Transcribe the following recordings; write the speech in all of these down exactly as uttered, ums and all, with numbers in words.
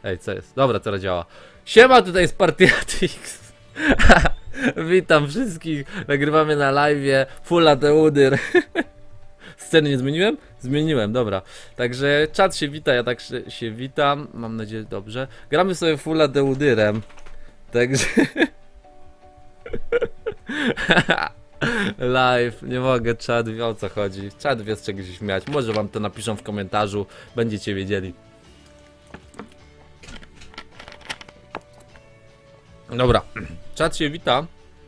Ej, co jest? Dobra, teraz działa. Siema, tutaj jest Partiatix. Witam wszystkich. Nagrywamy na live'ie Full A D Udyr. Sceny nie zmieniłem? Zmieniłem, dobra. Także czat się wita, ja tak się, się witam. Mam nadzieję, dobrze. Gramy sobie Full A D Udyrem. Także... Live, nie mogę, czat wie, o co chodzi. Czat wie, z czego się śmiać. Może wam to napiszą w komentarzu, będziecie wiedzieli. Dobra, czat się wita.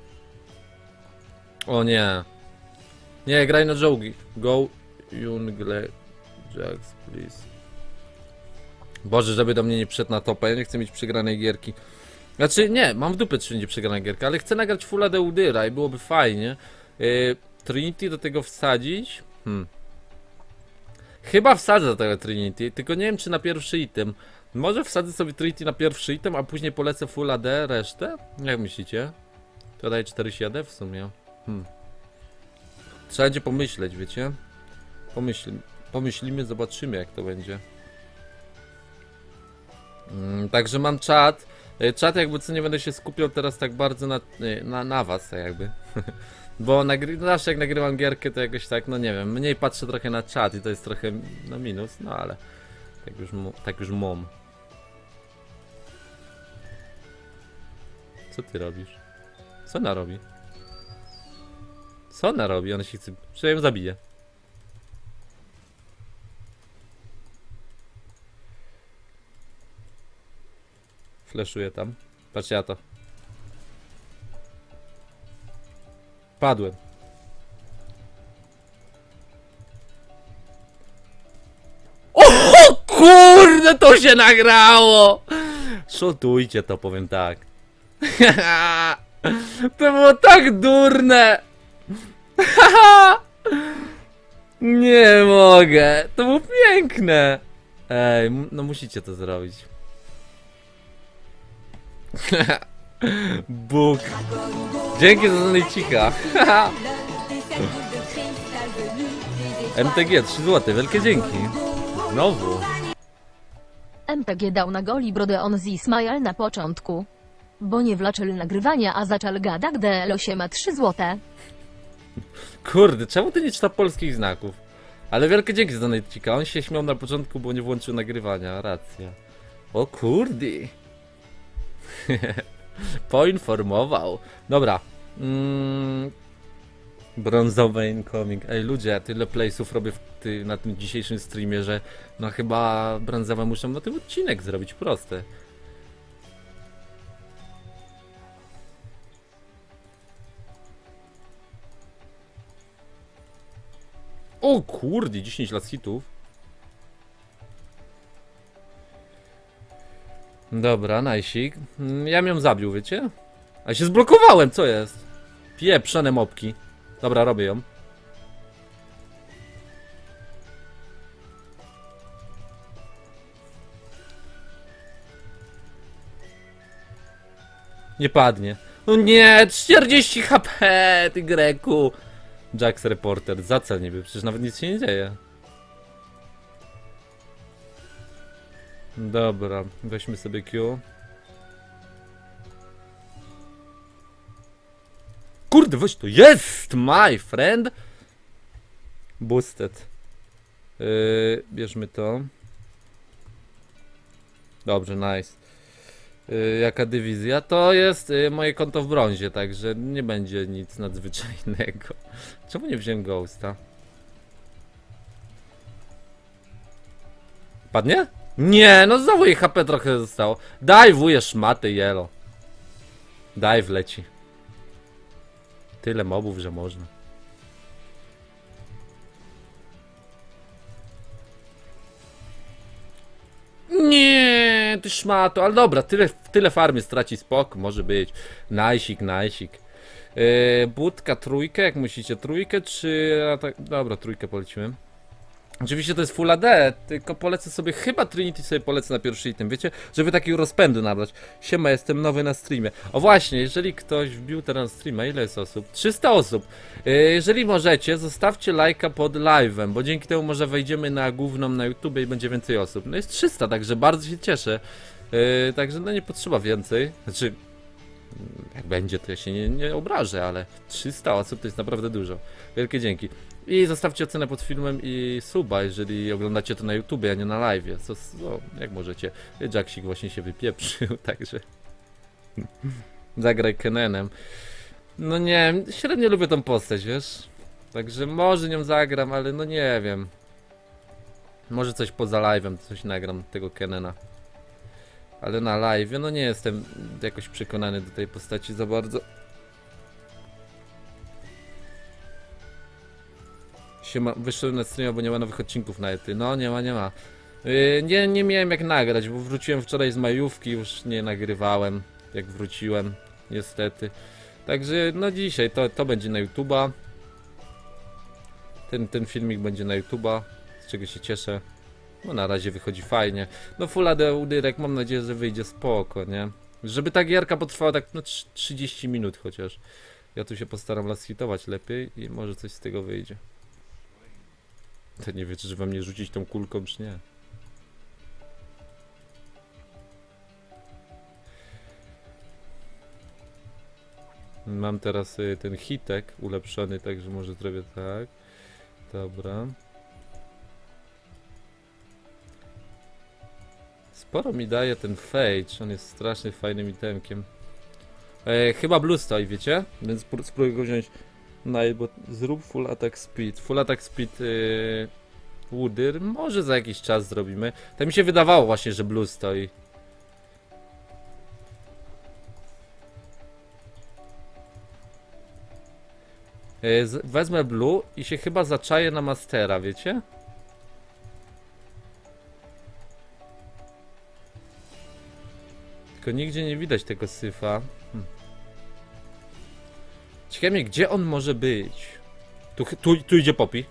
O nie. Nie, graj na czołgi. Go Jungle Jax, please. Boże, żeby do mnie nie przyszedł na topę. Ja nie chcę mieć przegranej gierki. Znaczy nie, mam w dupę czy będzie przegrana gierka, ale chcę nagrać Full A D Udyra i byłoby fajnie. Yy, Trinity do tego wsadzić. Hmm. Chyba wsadzę do tego Trinity, tylko nie wiem czy na pierwszy item. Może wsadzę sobie Trinity na pierwszy item, a później polecę Full A D resztę? Jak myślicie? To daje czterdzieści A D w sumie. Hmm. Trzeba będzie pomyśleć, wiecie? Pomyśl, pomyślimy, zobaczymy jak to będzie. Hmm, także mam czat. Czat jakby co nie będę się skupiał teraz tak bardzo na, na, na was jakby. Bo nagry zawsze jak nagrywam gierkę to jakoś tak, no nie wiem, mniej patrzę trochę na czat i to jest trochę no minus, no ale tak już, tak już mam. Co ty robisz? Co ona robi? Co ona robi? Ona się chce... Że ją zabije. Fleszuję tam. Patrzcie na to. Padłem. O kurde, to się nagrało! Szotujcie to, powiem tak. To było tak durne! Nie mogę. To było piękne. Ej, no musicie to zrobić. Bóg. Dzięki za donajcika. M T G trzy złote, wielkie dzięki. Znowu. M T G dał na goli brodę on z Ismail na początku. Bo nie wlaczył nagrywania, a zaczął gadać, gdy Losie ma trzy złote. Kurde, czemu ty nie czyta polskich znaków? Ale wielkie dzięki za donajcika. On się śmiał na początku, bo nie włączył nagrywania. Racja. O kurde. Poinformował. Dobra. Mm. Brązowy incoming. Ej ludzie, ja tyle playsów robię w ty, na tym dzisiejszym streamie, że no chyba brązowe muszą na tym odcinek zrobić, proste. O kurde, dziesięć lat hitów. Dobra, najsik. Ja mnie ją zabił, wiecie? A się zblokowałem, co jest? Pieprzone mopki. Dobra, robię ją. Nie padnie. No nie, czterdzieści H P, ty Greku. Jax Reporter, za co niby? Przecież nawet nic się nie dzieje. Dobra, weźmy sobie Q. Kurde, weź to. Jest, my friend. Boosted. Yy, bierzmy to. Dobrze, nice. Yy, jaka dywizja? To jest yy, moje konto w brązie, także nie będzie nic nadzwyczajnego. Czemu nie wziąłem Ghosta? Padnie? Nie, no znowu jej H P trochę zostało. Daj wuje szmaty, jelo. Daj wleci. Tyle mobów, że można. Nie, ty szmato, ale dobra, tyle, tyle farmy straci spok, może być. Najsik, najsik. Yy, budka trójkę, jak myślicie, trójkę czy... Tak, dobra, trójkę poleciłem. Oczywiście to jest Full A D, tylko polecę sobie, chyba Trinity sobie polecę na pierwszy item, wiecie? Żeby takiego rozpędu nabrać. Siema, jestem nowy na streamie. O właśnie, jeżeli ktoś wbił teraz streama, ile jest osób? trzysta osób. Jeżeli możecie, zostawcie lajka pod live'em, bo dzięki temu może wejdziemy na główną na YouTube i będzie więcej osób. No jest trzysta, także bardzo się cieszę. Yy, także no nie potrzeba więcej. Znaczy, jak będzie, to ja się nie, nie obrażę, ale trzysta osób to jest naprawdę dużo. Wielkie dzięki. I zostawcie ocenę pod filmem i suba, jeżeli oglądacie to na YouTubie, a nie na live. Co, no, jak możecie. Jacksik właśnie się wypieprzył, także... Zagraj Kenenem. No nie, średnio lubię tą postać, wiesz? Także może nią zagram, ale no nie wiem. Może coś poza live'em, coś nagram tego Kenena. Ale na live, no nie jestem jakoś przekonany do tej postaci za bardzo. Siema, wyszedłem na streama, bo nie ma nowych odcinków na ety. No nie ma, nie ma. Yy, nie, nie miałem jak nagrać, bo wróciłem wczoraj z majówki, już nie nagrywałem, jak wróciłem, niestety. Także no dzisiaj to, to będzie na YouTube'a. Ten, ten filmik będzie na YouTube'a, z czego się cieszę. No na razie wychodzi fajnie. No Full H D Udyrek, mam nadzieję, że wyjdzie spoko, nie? Żeby ta gierka potrwała tak no trzydzieści minut chociaż. Ja tu się postaram last hitować lepiej i może coś z tego wyjdzie. To nie wiecie, że wam nie rzucić tą kulką, czy nie? Mam teraz y, ten hitek ulepszony, także może zrobię tak. Dobra. Sporo mi daje ten Phage, on jest strasznie fajnym itemkiem. E, chyba Blue stoi, wiecie? Więc spróbuję go wziąć. No bo zrób full attack speed. Full attack speed yy, Udyr. Może za jakiś czas zrobimy. To mi się wydawało właśnie, że Blue stoi. Yy, wezmę Blue i się chyba zaczaję na Mastera, wiecie? Tylko nigdzie nie widać tego syfa. Hm. Ciekawe, gdzie on może być? Tu, tu, tu idzie Poppy.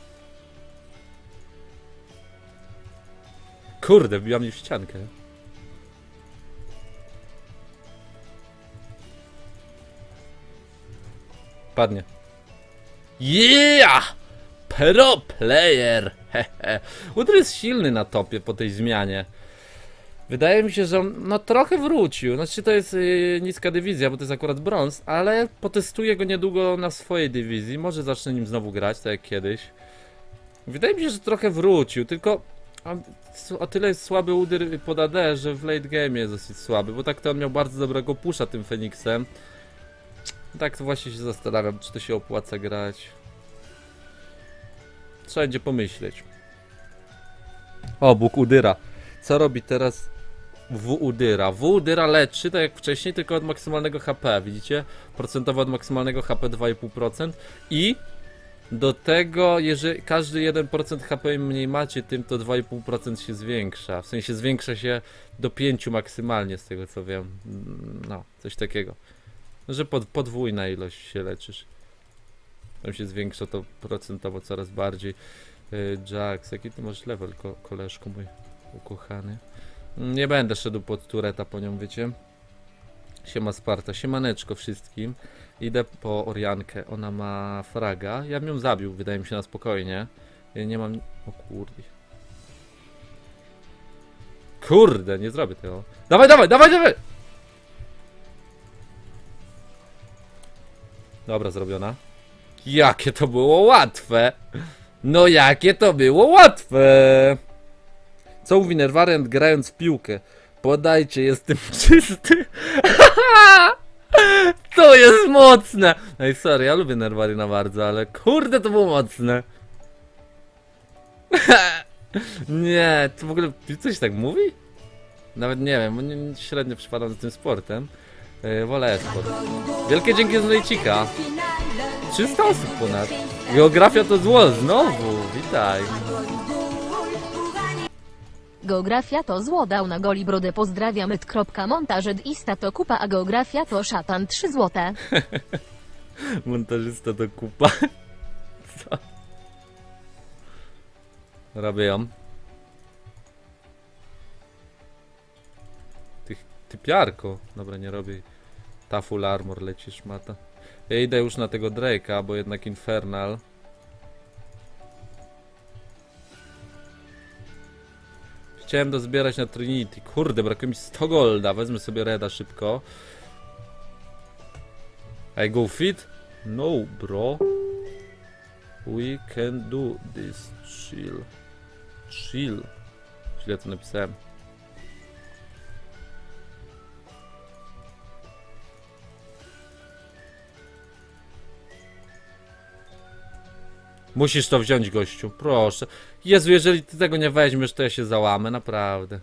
Kurde, wbiła mnie w ściankę. Padnie. Yeah! Pro player! Udyr jest silny na topie po tej zmianie. Wydaje mi się, że on no trochę wrócił. Znaczy to jest yy, niska dywizja, bo to jest akurat brąz, ale potestuję go niedługo na swojej dywizji. Może zacznę nim znowu grać, tak jak kiedyś. Wydaje mi się, że trochę wrócił, tylko o, o tyle jest słaby Udyr pod A D, że w late game jest dosyć słaby, bo tak to on miał bardzo dobrego pusha tym Feniksem. Tak to właśnie się zastanawiam, czy to się opłaca grać. Trzeba będzie pomyśleć. O, Bóg Udyra. Co robi teraz W Udyra? W Udyra leczy, tak jak wcześniej, tylko od maksymalnego H P, widzicie? Procentowo od maksymalnego H P dwa i pół procent. I do tego, jeżeli każdy jeden procent H P im mniej macie, tym to dwa i pół procent się zwiększa. W sensie zwiększa się do pięciu maksymalnie, z tego co wiem. No, coś takiego. Że pod, podwójna ilość się leczysz. Tam się zwiększa to procentowo coraz bardziej. Yy, Jax, jaki ty masz level, ko koleżku mój ukochany? Nie będę szedł pod tureta po nią, wiecie? Siema Sparta, siemaneczko wszystkim. Idę po Oriankę, ona ma fraga. Ja bym ją zabił, wydaje mi się, na spokojnie. Ja nie mam... O kurde. Kurde, nie zrobię tego. Dawaj, dawaj, dawaj, dawaj! Dobra, zrobiona. Jakie to było łatwe! No jakie to było łatwe! Co mówi Nerwariant grając w piłkę? Podajcie, jestem czysty. To jest mocne! Ej, sorry, ja lubię Nerwariana bardzo, ale kurde, to było mocne. Nie, to w ogóle coś tak mówi? Nawet nie wiem, bo nie, średnio przypadam za tym sportem. Yy, wolę e-sport. Wielkie dzięki za Lejcika. trzysta osób ponad. Geografia to zło, znowu, witaj. Geografia to zło, dał na goli brodę, pozdrawiam it. Montażed ista to kupa, a geografia to szatan, trzy złote. Montażysta to kupa. Co? Robię ją. Ty, typiarko. Dobra, nie robię. Ta full armor leci szmata. Ja idę już na tego Drake'a, bo jednak Infernal. chciałem dozbierać na Trinity. Kurde, brakuje mi sto golda. Wezmę sobie Reda szybko. I go fit? No, bro. We can do this. Chill. Chill. Źle to napisałem. Musisz to wziąć, gościu, proszę. Jezu, jeżeli ty tego nie weźmiesz, to ja się załamę, naprawdę.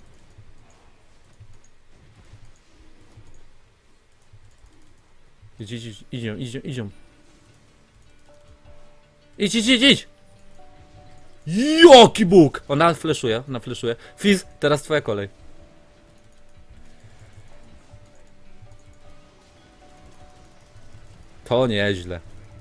Idź, idź, idź, idzią, idzią, idzią. Idź, idź, idź, idź! Joki Bóg! Ona fleszuje, ona fleszuje. Fizz, teraz twoja kolej. To nieźle.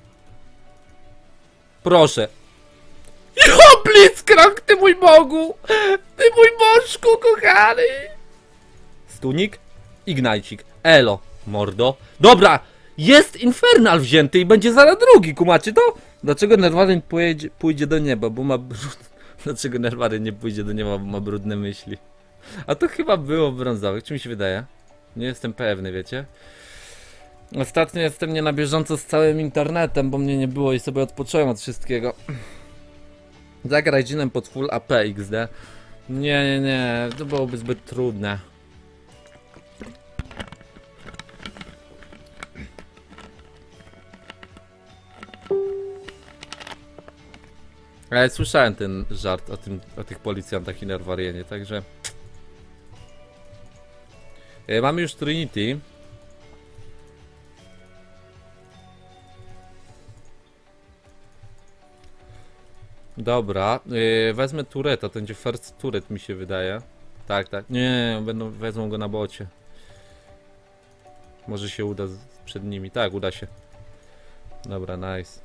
Proszę. Jo, Blitzcrank, ty mój Bogu! Ty mój bożku, kochany! Stunik? Ignajcik. Elo, mordo. Dobra! Jest Infernal wzięty i będzie zaraz drugi, kumacie to? Dlaczego Nerwaryn pójdzie, pójdzie do nieba, bo ma brud... Dlaczego Nerwaryn nie pójdzie do nieba, bo ma brudne myśli? A to chyba było brązowych, czy mi się wydaje? Nie jestem pewny, wiecie? Ostatnio jestem nie na bieżąco z całym internetem, bo mnie nie było i sobie odpocząłem od wszystkiego. Zagraj dżinem pod full A P X D. Nie, nie, nie, to byłoby zbyt trudne. Ale słyszałem ten żart o, tym, o tych policjantach i Nerwarienie, także... E, mamy już Trinity. Dobra, yy, wezmę tureta, to będzie first turret, mi się wydaje. Tak, tak, nie, będą, wezmą go na bocie. Może się uda z, przed nimi, tak, uda się. Dobra, nice.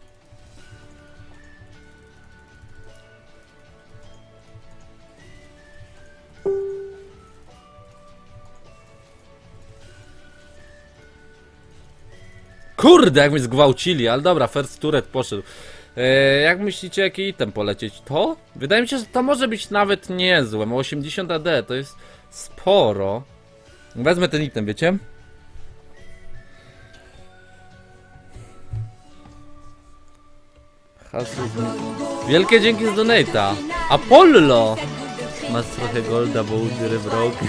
Kurde, jak mnie zgwałcili, ale dobra, first turret poszedł. Eee, jak myślicie, jaki item polecieć? To? Wydaje mi się, że to może być nawet niezłe. Ma osiemdziesiąt A D, to jest sporo. Wezmę ten item, wiecie? Hasu. Wielkie dzięki z donate'a. Apollo! Masz trochę golda, bo udyry broken.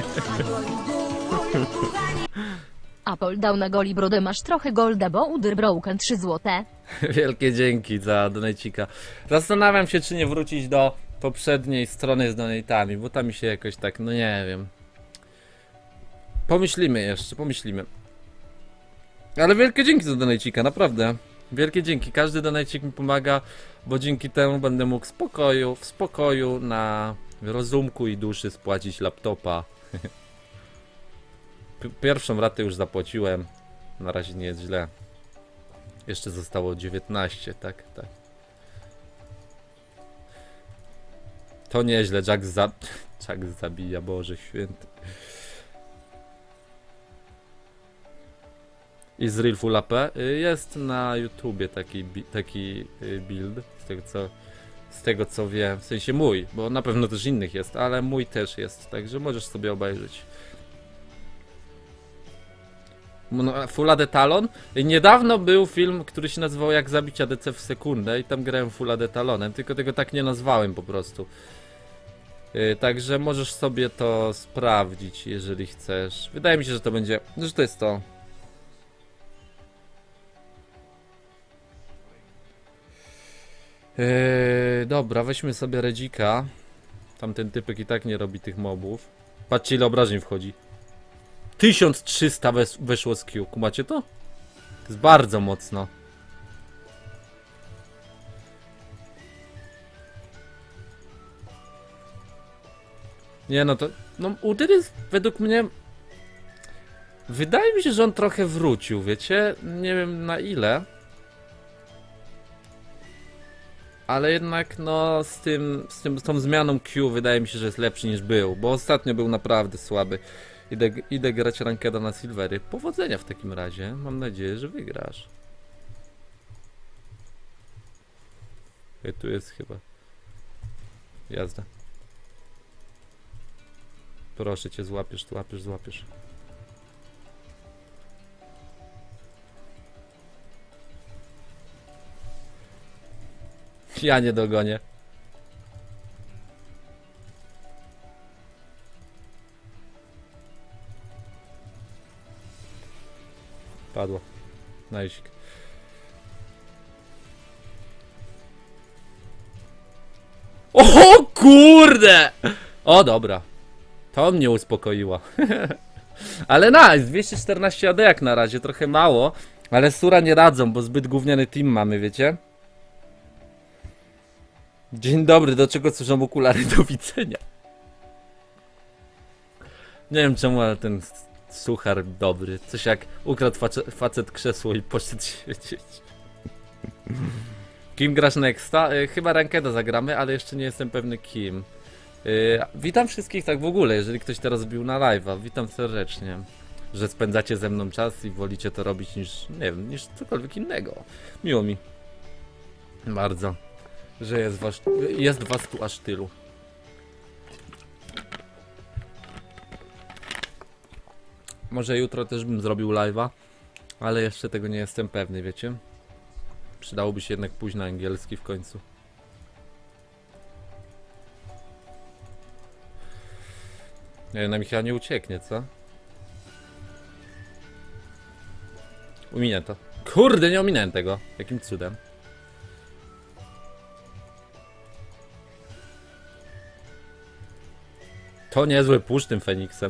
Apol dał na goli brodę, masz trochę golda, bo udyr broken trzy złote. Wielkie dzięki za donajcika. Zastanawiam się, czy nie wrócić do poprzedniej strony z donatami, bo tam mi się jakoś tak, no nie wiem. Pomyślimy jeszcze, pomyślimy. Ale wielkie dzięki za donajcika, naprawdę. Wielkie dzięki, każdy donajcik mi pomaga, bo dzięki temu będę mógł w spokoju, w spokoju na rozumku i duszy spłacić laptopa. Pierwszą ratę już zapłaciłem, na razie nie jest źle. Jeszcze zostało dziewiętnaście, tak, tak. To nieźle, Jack za... Jack zabija, Boże Święty. Israel Full A P? Jest na YouTubie taki, taki build, z tego co... Z tego co wiem, w sensie mój, bo na pewno też innych jest, ale mój też jest, także możesz sobie obejrzeć. Full A D Talon. Niedawno był film, który się nazywał Jak zabić A D C w sekundę i tam grałem Full A D Talonem, tylko tego tak nie nazwałem po prostu. Yy, także możesz sobie to sprawdzić, jeżeli chcesz. Wydaje mi się, że to będzie, że to jest to. Yy, dobra, weźmy sobie Redzika. Tamten typek i tak nie robi tych mobów. Patrzcie, ile obrażeń wchodzi. tysiąc trzysta wes weszło z Q. Kumacie to? To jest bardzo mocno. Nie no to... No udyr jest według mnie... Wydaje mi się, że on trochę wrócił, wiecie? Nie wiem na ile. Ale jednak no z tym, z tym, z tą zmianą Q wydaje mi się, że jest lepszy niż był. Bo ostatnio był naprawdę słaby. Idę, idę grać rankeda na silvery. Powodzenia w takim razie. Mam nadzieję, że wygrasz. I tu jest chyba jazda. Proszę cię, złapiesz, złapiesz, złapiesz. Ja nie dogonię. Padło. Najsik. O kurde! O dobra. To mnie uspokoiło. Ale nice, dwieście czternaście A D jak na razie, trochę mało. Ale Sura nie radzą, bo zbyt gówniany team mamy, wiecie? Dzień dobry, do czego służą okulary do widzenia? Nie wiem czemu, ale ten suchar dobry. Coś jak ukradł face, facet krzesło i poszedł siedzieć. Kim grasz nexta? Yy, chyba Rankeda zagramy, ale jeszcze nie jestem pewny kim. Yy, witam wszystkich tak w ogóle, jeżeli ktoś teraz bił na live'a. Witam serdecznie. Że spędzacie ze mną czas i wolicie to robić niż, nie wiem, niż cokolwiek innego. Miło mi. Bardzo. Że jest was, jest was tu aż tylu. Może jutro też bym zrobił live'a, ale jeszcze tego nie jestem pewny, wiecie? Przydałoby się jednak pójść na angielski w końcu. Nie wiem, na Michała nie ucieknie, co? Uminę to. Kurde, nie ominąłem tego. Jakim cudem. To niezły push tym Feniksem.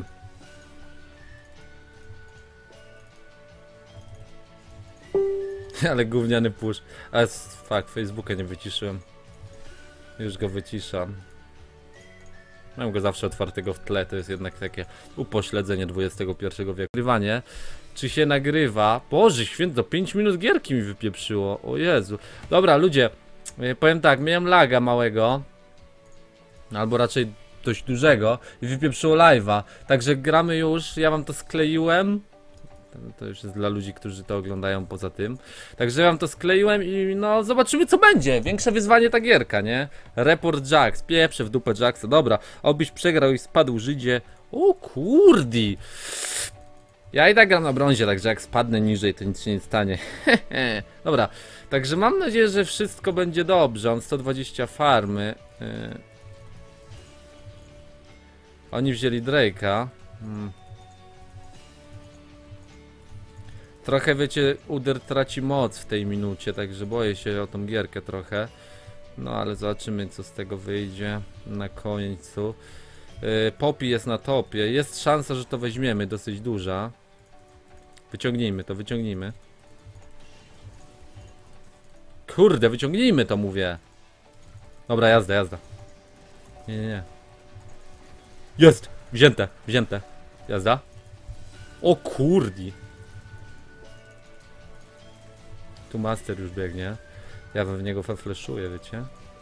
Ale gówniany push. A fuck, Facebooka nie wyciszyłem. Już go wyciszam. Mam go zawsze otwartego w tle, to jest jednak takie upośledzenie dwudziestego pierwszego wieku. Nagrywanie. Czy się nagrywa? Boże święto, pięć minut gierki mi wypieprzyło. O Jezu. Dobra, ludzie, powiem tak, miałem laga małego. Albo raczej dość dużego. I wypieprzyło live'a. Także gramy już, ja wam to skleiłem. To już jest dla ludzi, którzy to oglądają poza tym. Także ja wam to skleiłem i no zobaczymy co będzie. Większe wyzwanie ta gierka, nie? Report Jax, pieprze w dupę Jacksa. Dobra, obyś przegrał i spadł Żydzie. O kurdi. Ja i tak gram na brązie, także jak spadnę niżej, to nic się nie stanie. Dobra, także mam nadzieję, że wszystko będzie dobrze. On sto dwadzieścia farmy. Yy. Oni wzięli Drake'a. Hmm. Trochę, wiecie, Udyr traci moc w tej minucie, także boję się o tą gierkę trochę. No ale zobaczymy, co z tego wyjdzie na końcu. Yy, Poppy jest na topie. Jest szansa, że to weźmiemy, dosyć duża. Wyciągnijmy to, wyciągnijmy. Kurde, wyciągnijmy to, mówię. Dobra, jazda, jazda. Nie, nie, nie. Jest! Wzięte, wzięte. Jazda. O kurdi. Tu master już biegnie. Ja w niego fefleszuję, wiecie.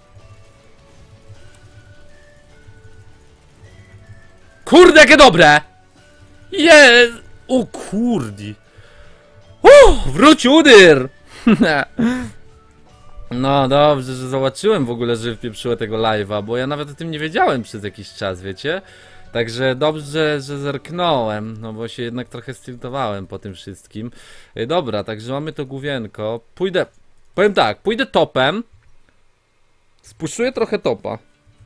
Kurde, jakie dobre! Jest! O kurdi. Uuu, wróć Udyr! No dobrze, że zobaczyłem w ogóle, że wpieprzyło tego live'a, bo ja nawet o tym nie wiedziałem przez jakiś czas, wiecie? Także dobrze, że zerknąłem, no bo się jednak trochę stiltowałem po tym wszystkim. Dobra, także mamy to główienko. Pójdę, powiem tak, pójdę topem. Spuszuję trochę topa.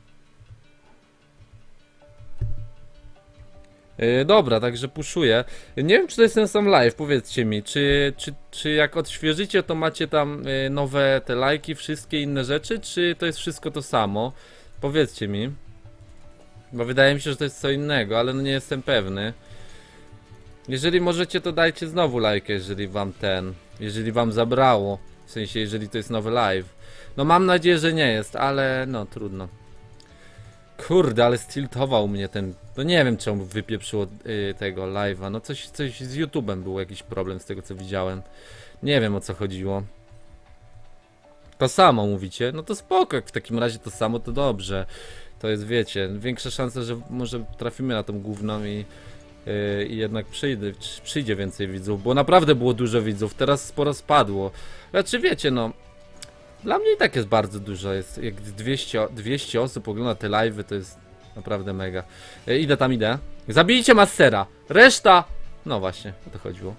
Yy, dobra, także puszuję. Nie wiem, czy to jest ten sam live, powiedzcie mi, czy, czy, czy jak odświeżycie, to macie tam yy, nowe te lajki, wszystkie inne rzeczy, czy to jest wszystko to samo? Powiedzcie mi. Bo wydaje mi się, że to jest co innego, ale no nie jestem pewny. Jeżeli możecie, to dajcie znowu lajkę, jeżeli wam ten, jeżeli wam zabrało. W sensie, jeżeli to jest nowy live. No mam nadzieję, że nie jest, ale no trudno. Kurde, ale stiltował mnie ten... No nie wiem, czemu wypieprzyło yy, tego live'a. No coś, coś z YouTube'em był jakiś problem z tego, co widziałem. Nie wiem, o co chodziło. To samo mówicie? No to spoko, jak w takim razie to samo, to dobrze. To jest, wiecie, większa szansa, że może trafimy na tą główną i, yy, i jednak przyjdzie, przyjdzie więcej widzów, bo naprawdę było dużo widzów, teraz sporo spadło. Znaczy, wiecie, no... Dla mnie i tak jest bardzo dużo, jest jak dwieście, dwieście osób ogląda te live'y, to jest Naprawdę mega. E, idę tam, idę. Zabijcie Mastera. Reszta... No właśnie, o to chodziło.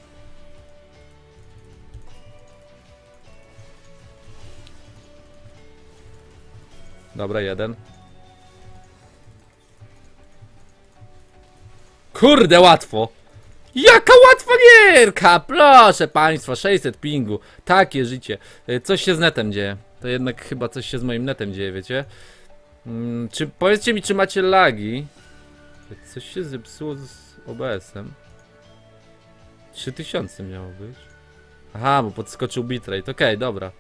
Dobra, jeden. Kurde, łatwo! Jaka łatwa gierka! Proszę państwa, sześćset pingu. Takie życie. Coś się z netem dzieje. To jednak chyba coś się z moim netem dzieje, wiecie? Hmm, czy, powiedzcie mi, czy macie lagi? Coś się zepsuło z O B S-em. trzy tysiące miało być. Aha, bo podskoczył bitrate. Okej, okay, dobra.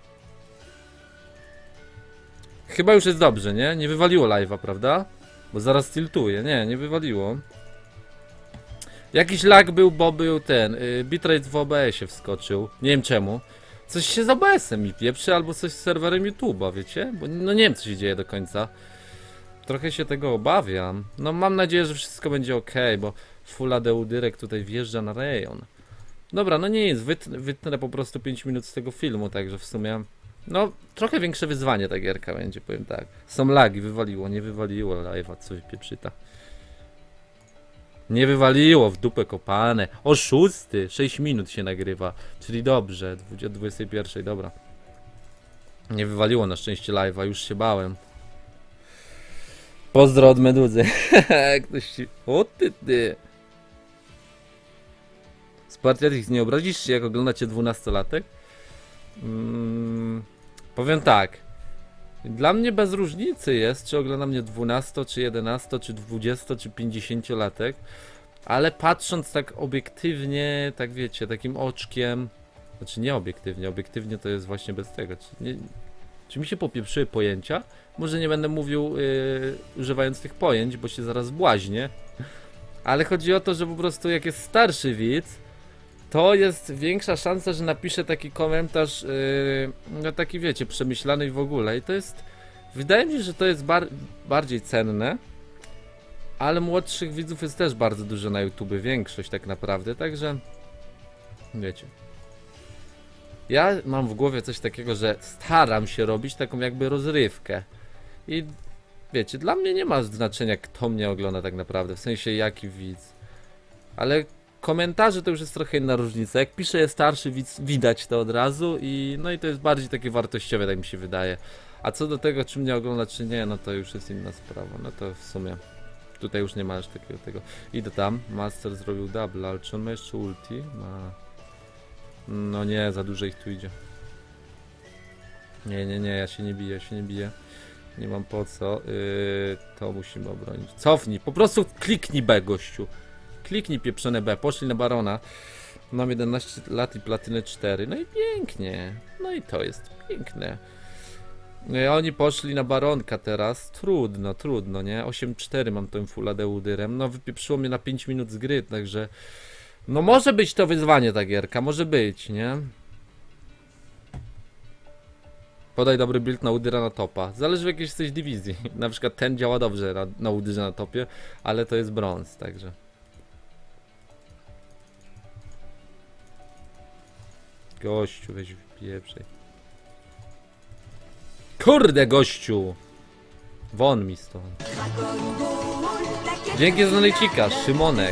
Chyba już jest dobrze, nie? Nie wywaliło live'a, prawda? Bo zaraz tiltuje. Nie, nie wywaliło. Jakiś lag był, bo był ten. Yy, bitrate w O B S-ie wskoczył. Nie wiem czemu. Coś się z O B S-em mi pieprzy, albo coś z serwerem YouTube'a, wiecie? Bo no nie wiem, co się dzieje do końca. Trochę się tego obawiam. No mam nadzieję, że wszystko będzie ok, bo Full A D U Dyrek tutaj wjeżdża na rejon. Dobra, no nie jest. Wytnę, wytnę po prostu pięć minut z tego filmu, także w sumie... No, trochę większe wyzwanie ta gierka będzie, powiem tak. Są lagi, wywaliło, nie wywaliło live'a, coś pieprzyta. Nie wywaliło, w dupę kopane. O szósty, sześć minut się nagrywa, czyli dobrze, dwudziesta pierwsza, dobra. Nie wywaliło na szczęście live'a, już się bałem. Pozdro od Meduzy. Ktoś ci... O ty ty. Spartiatix, nie obrazisz się, jak oglądacie dwunastolatek? Hmm, powiem tak. Dla mnie bez różnicy jest, czy ogląda mnie dwunasto, czy jedenasto, czy dwudziesto, czy pięćdziesięciolatek. Ale patrząc tak obiektywnie, tak wiecie, takim oczkiem. Znaczy nie obiektywnie, obiektywnie to jest właśnie bez tego. Czy, nie, czy mi się popieprzyły pojęcia? Może nie będę mówił yy, używając tych pojęć, bo się zaraz błaźnię. Ale chodzi o to, że po prostu jak jest starszy widz, to jest większa szansa, że napisze taki komentarz, yy, no taki wiecie, przemyślany i w ogóle. I to jest, wydaje mi się, że to jest bar bardziej cenne. Ale młodszych widzów jest też bardzo dużo na YouTube, większość tak naprawdę, także wiecie. Ja mam w głowie coś takiego, że staram się robić taką jakby rozrywkę. I wiecie, dla mnie nie ma znaczenia, kto mnie ogląda tak naprawdę, w sensie jaki widz. Ale komentarze to już jest trochę inna różnica. Jak pisze starszy widz, widać to od razu i no i to jest bardziej takie wartościowe, tak mi się wydaje. A co do tego, czy mnie ogląda, czy nie, no to już jest inna sprawa. No to w sumie tutaj już nie ma aż takiego tego. Idę tam, Master zrobił double, ale czy on ma jeszcze ulti? Ma. No nie, za dużo ich tu idzie. Nie, nie, nie, ja się nie biję, ja się nie biję. Nie mam po co. Yy, to musimy obronić. Cofnij, po prostu kliknij B, gościu. Kliknij pieprzone B, poszli na Barona. Mam jedenaście lat i platynę cztery. No i pięknie. No i to jest piękne. No i oni poszli na Baronka teraz. Trudno, trudno, nie? osiem cztery mam tym Full A D U Dyrem. No wypieprzyło mnie na pięć minut z gry, także... No może być to wyzwanie ta gierka, może być, nie? Podaj dobry build na Udyra na topa. Zależy w jakiej jesteś dywizji. Na przykład ten działa dobrze na, na Udyrze na topie, ale to jest brąz, także... Gościu, weź pieprzej. Kurde, gościu! Won mi stąd. Dzięki za donejcika, Szymonek.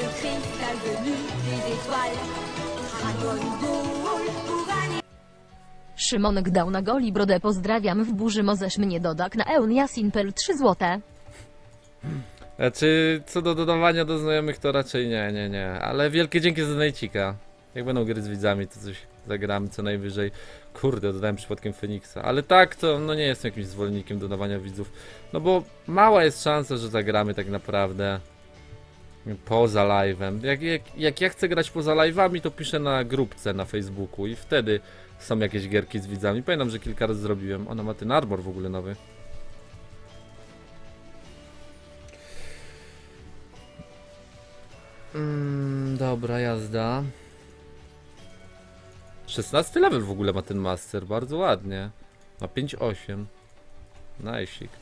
Szymonek dał na goli brodę, pozdrawiam, w burzy możesz mnie dodak na eunjasinpel trzy złote. Znaczy, co do dodawania do znajomych to raczej nie, nie, nie. Ale wielkie dzięki za donejcika. Jak będą gry z widzami, to coś zagramy co najwyżej. Kurde, dodałem przypadkiem Feniksa. Ale tak, to no nie jestem jakimś zwolennikiem dodawania widzów. No bo mała jest szansa, że zagramy tak naprawdę poza live'em. Jak, jak, jak ja chcę grać poza live'ami, to piszę na grupce na Facebooku i wtedy są jakieś gierki z widzami. Pamiętam, że kilka razy zrobiłem. Ona ma ten armor w ogóle nowy. Mm, dobra, jazda. szesnasty level w ogóle ma ten master, bardzo ładnie. Ma pięć osiem. Najsik.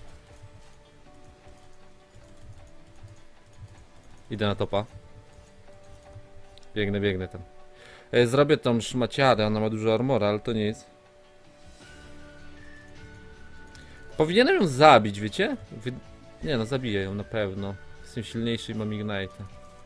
Idę na topa. Biegnę, biegnę tam. E, zrobię tą szmaciarę, ona ma dużo armora, ale to nic. Powinienem ją zabić, wiecie? Wy... Nie no, zabiję ją na pewno. Jestem silniejszy i mam Ignite.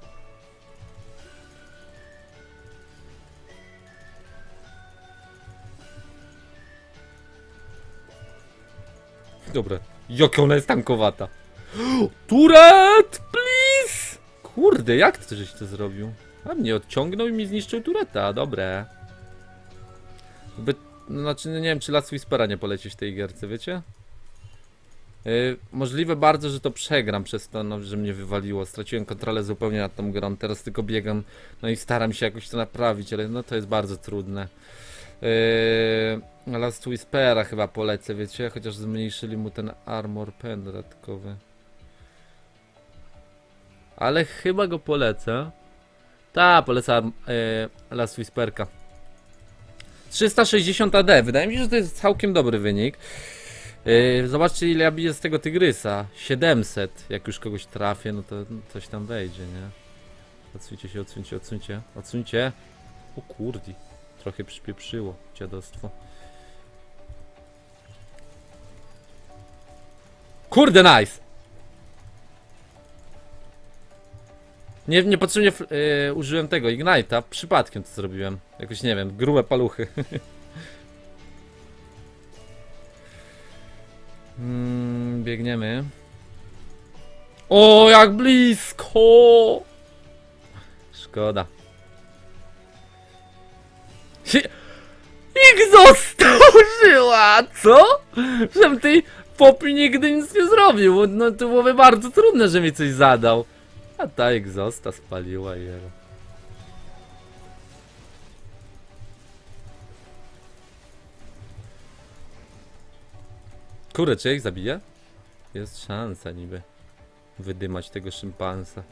Dobra, jak ona jest tankowata. Turet, please! Kurde, jak ty żeś to zrobił? A mnie odciągnął i mi zniszczył tureta, dobre. By, no, znaczy, no nie wiem, czy Last Whispera nie polecieć w tej gierce, wiecie? Yy, możliwe bardzo, że to przegram przez to, no, że mnie wywaliło. Straciłem kontrolę zupełnie nad tą grą, teraz tylko biegam, no i staram się jakoś to naprawić, ale no to jest bardzo trudne. Yy, Last Whispera chyba polecę, wiecie? Chociaż zmniejszyli mu ten armor pen dodatkowy. Ale chyba go polecę. Ta, polecam yy, Last Whisperka. trzysta sześćdziesiąt A D, wydaje mi się, że to jest całkiem dobry wynik. Yy, zobaczcie, ile ja biję z tego tygrysa. siedemset. Jak już kogoś trafię, no to coś tam wejdzie, nie? Odsuńcie się, odsuńcie, odsuńcie, odsuńcie. O kurdi, trochę przypieprzyło dziadostwo. Kurde, nice! Nie, niepotrzebnie yy, użyłem tego Ignite'a, przypadkiem to zrobiłem. Jakoś nie wiem, grube paluchy. mm, biegniemy. O, jak blisko! Szkoda. Ich został żyła, co? Żebym tej Poppy nigdy nic nie zrobił. No to byłoby bardzo trudne, że mi coś zadał. A ta egzosta spaliła jego. Kurde, czy ich zabije? Jest szansa niby wydymać tego szympansa.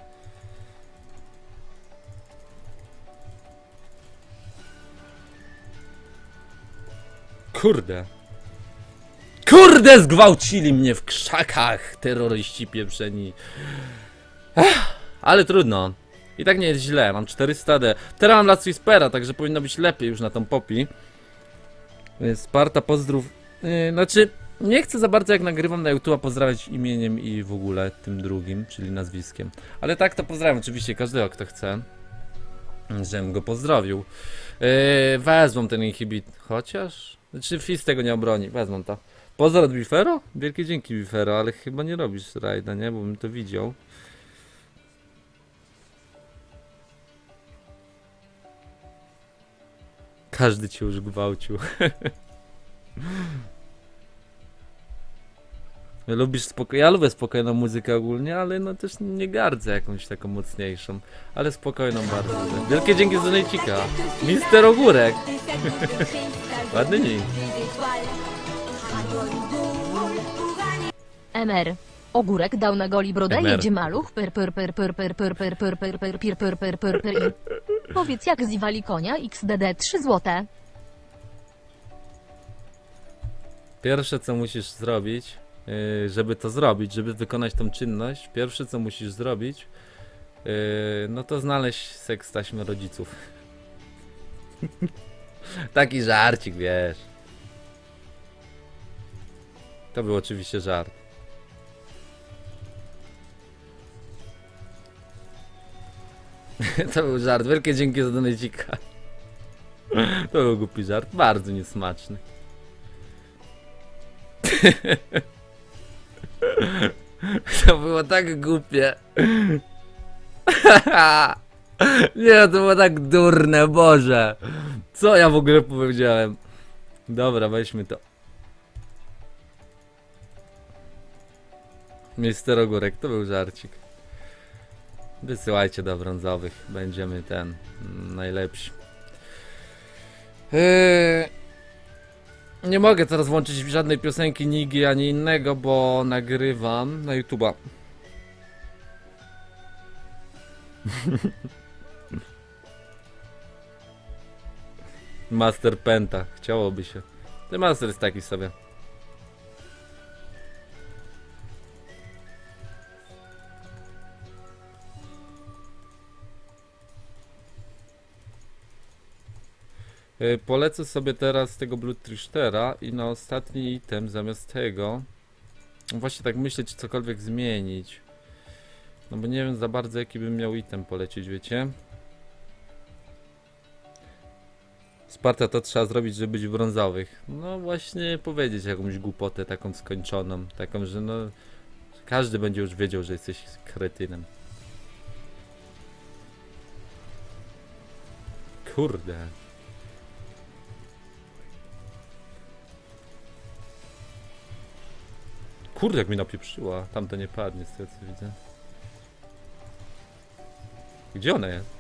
Kurde. Kurde, zgwałcili mnie w krzakach terroryści pieprzeni. Ech, ale trudno. I tak nie jest źle, mam czterysta D. Teraz mam Last Whispera, także powinno być lepiej już na tą Poppy. Sparta, pozdrów. Yy, znaczy, nie chcę za bardzo jak nagrywam na YouTube'a pozdrawiać imieniem i w ogóle tym drugim, czyli nazwiskiem. Ale tak to pozdrawiam oczywiście każdego, kto chce, żebym go pozdrowił. Yy, wezmą ten inhibit, chociaż... Znaczy Fizz tego nie obroni, wezmą to. Pozdro od Bifero? Wielkie dzięki Bifero, ale chyba nie robisz rajda, nie? Bo bym to widział. Każdy cię już gwałcił. Lubisz spoko... Ja lubię spokojną muzykę ogólnie, ale no też nie gardzę jakąś taką mocniejszą. Ale spokojną bardzo. Wielkie dzięki za donejcika. Mister Ogórek. Ładny nick. M R. Ogórek dał na goli brodę, M R. jedzie maluch, per per per per per per per per per per per per per per per. Powiedz, jak ziwali konia X D D trzy złote. Pierwsze co musisz zrobić, yy, żeby to zrobić, żeby wykonać tą czynność, pierwsze co musisz zrobić, yy, no to znaleźć seks taśmy rodziców. Taki żarcik, wiesz. To był oczywiście żart. To był żart, wielkie dzięki za donecika. To był głupi żart, bardzo niesmaczny. To było tak głupie. Nie, to było tak durne, Boże. Co ja w ogóle powiedziałem? Dobra, weźmy to. Mister Ogórek, to był żarcik. Wysyłajcie do brązowych, będziemy ten mm, najlepsi. Eee, nie mogę teraz włączyć żadnej piosenki Nigi ani innego, bo nagrywam na YouTube'a. Master Penta, chciałoby się. Ten Master jest taki sobie. Polecę sobie teraz tego Blood Trichtera i na ostatni item zamiast tego Właśnie tak myślę, czy cokolwiek zmienić. No bo nie wiem za bardzo, jaki bym miał item polecieć, wiecie? Sparta to trzeba zrobić, żeby być w brązowych. No właśnie powiedzieć jakąś głupotę taką skończoną. Taką, że no... Każdy będzie już wiedział, że jesteś kretynem. Kurde. Kurde, jak mi napieprzyła. Tamto nie padnie, z tego co widzę. Gdzie ona jest?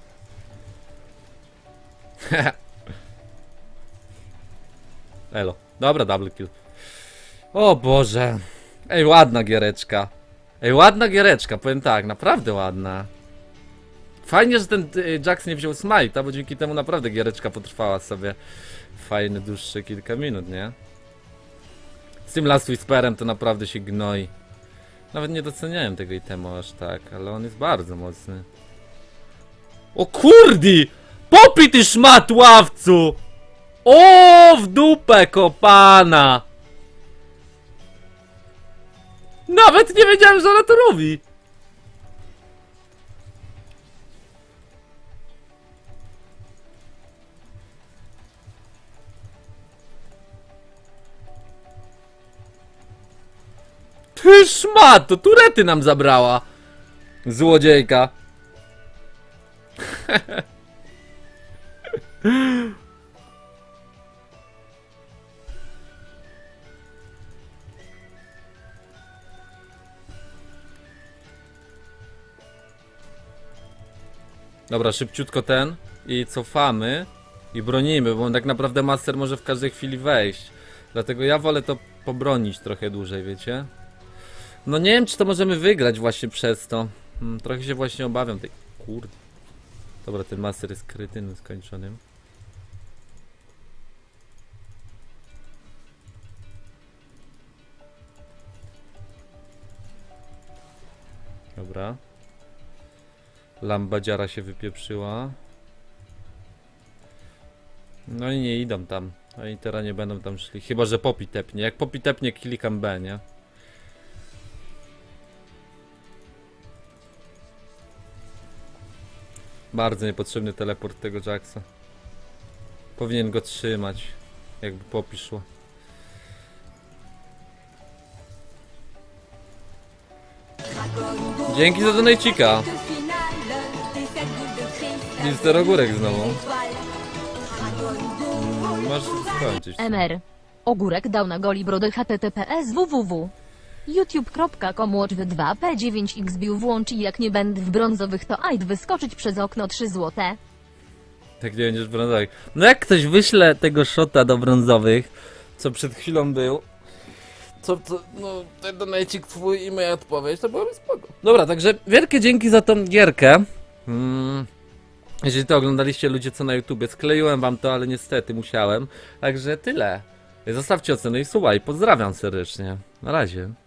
Elo. Dobra, double kill. O Boże. Ej, ładna giereczka. Ej, ładna giereczka, powiem tak, naprawdę ładna. Fajnie, że ten y, Jax nie wziął smite'a, bo dzięki temu naprawdę giereczka potrwała sobie fajne, dłuższe kilka minut, nie? Z tym Last Whisperem to naprawdę się gnoi. Nawet nie doceniałem tego itemu aż tak, ale on jest bardzo mocny. O kurdi! Popij ty szmat, ławcu! O, w dupę kopana! Nawet nie wiedziałem, że ona to robi! Ty szmato, turety nam zabrała! Złodziejka. Dobra, szybciutko ten i cofamy i bronimy, bo tak naprawdę master może w każdej chwili wejść. Dlatego ja wolę to pobronić trochę dłużej, wiecie? No nie wiem, czy to możemy wygrać właśnie przez to. Hmm, trochę się właśnie obawiam tej... Kurde. Dobra, ten master jest krytynem skończonym. Dobra. Lambadziara się wypieprzyła. No i nie idą tam. Oni teraz nie będą tam szli. Chyba, że Poppy tepnie. Jak Poppy tepnie, klikam B, nie? Bardzo niepotrzebny teleport tego Jacksa. Powinien go trzymać. Jakby Poppy szło. Dzięki za donajcika. Mister Ogórek znowu. Mm, masz skończyć. M R. Ogórek dał na goli brody https www. youtube kropka com watch dwa p dziewięć x bił włącz i jak nie będę w brązowych to ajd wyskoczyć przez okno trzy złote. Tak nie będziesz brązowych. No jak ktoś wyśle tego shota do brązowych, co przed chwilą był, co to, no ten donajcik twój i moja odpowiedź, to byłoby spoko. Dobra, także wielkie dzięki za tą gierkę. Hmm. Jeżeli to oglądaliście ludzie co na YouTubie, skleiłem wam to, ale niestety musiałem. Także tyle. Zostawcie ocenę i słuchaj, pozdrawiam serdecznie. Na razie.